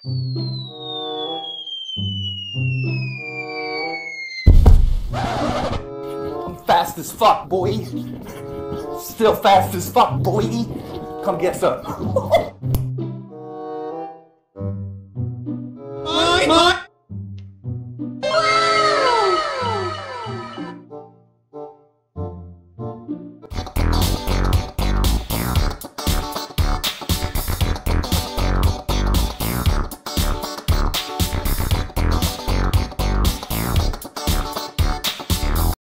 I'm fast as fuck, boy. Still fast as fuck, boy. Come get some.